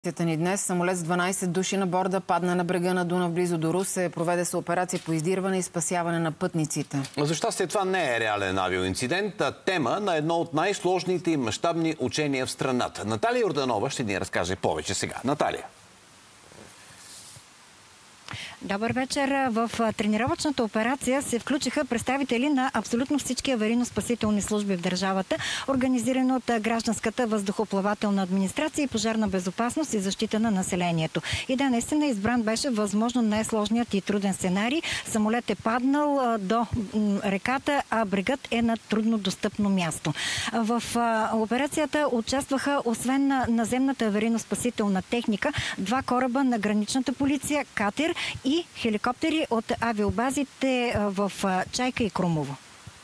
Ни днес самолет с 12 души на борда падна на брега на Дунав близо до Русе. Проведе се операция по издирване и спасяване на пътниците. За щастие това не е реален авиоинцидент, а тема на едно от най-сложните и мащабни учения в страната. Наталия Йорданова ще ни разкаже повече сега. Наталия. Добър вечер. В тренировъчната операция се включиха представители на абсолютно всички аварийно-спасителни служби в държавата, организирани от Гражданската въздухоплавателна администрация и пожарна безопасност и защита на населението. И да, наистина избран беше възможно най-сложният и труден сценарий. Самолет е паднал до реката, а брегът е на трудно достъпно място. В операцията участваха освен на наземната аварийно-спасителна техника, 2 кораба на граничната полиция, катер и хеликоптери от авиобазите в Чайка и Крумово.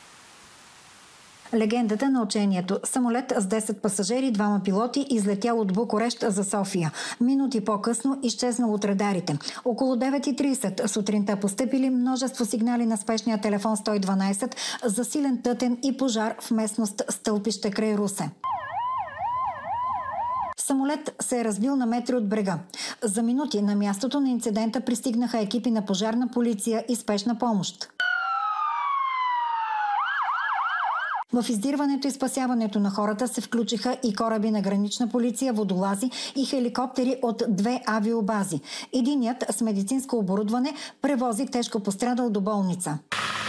Легендата на учението. Самолет с 10 пасажери, 2 пилоти, излетял от Букурещ за София. Минути по-късно изчезнал от радарите. Около 9:30 сутринта постъпили множество сигнали на спешния телефон 112 за силен тътен и пожар в местност Стълпище край Русе. Самолет се е разбил на метри от брега. За минути на мястото на инцидента пристигнаха екипи на пожарна полиция и спешна помощ. В издирването и спасяването на хората се включиха и кораби на гранична полиция, водолази и хеликоптери от 2 авиобази. Единият с медицинско оборудване превози тежко пострадал до болница.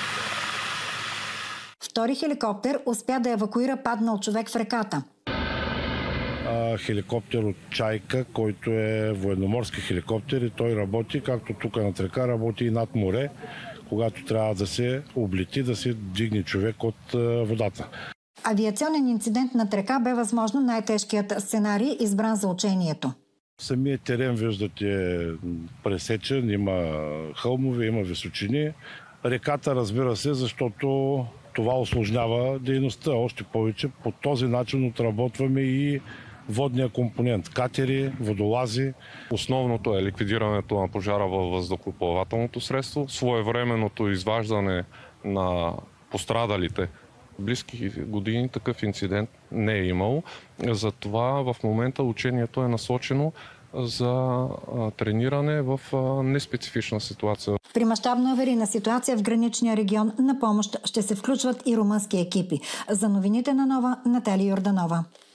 Втори хеликоптер успя да евакуира паднал човек в реката. Хеликоптер от Чайка, който е военноморски хеликоптер и той работи, както тук над река, работи и над море, когато трябва да се облети, да се дигне човек от водата. Авиационен инцидент над река бе възможно най-тежкият сценарий, избран за учението. Самият терен, виждате, пресечен, има хълмове, има височини. Реката, разбира се, защото това усложнява дейността. Още повече по този начин отработваме и водния компонент – катери, водолази. Основното е ликвидирането на пожара във въздухоплавателното средство, своевременното изваждане на пострадалите. В близки години такъв инцидент не е имало. Затова в момента учението е насочено за трениране в неспецифична ситуация. При мащабна аварийна ситуация в граничния регион на помощ ще се включват и румънски екипи. За новините на Нова, Наталия Йорданова.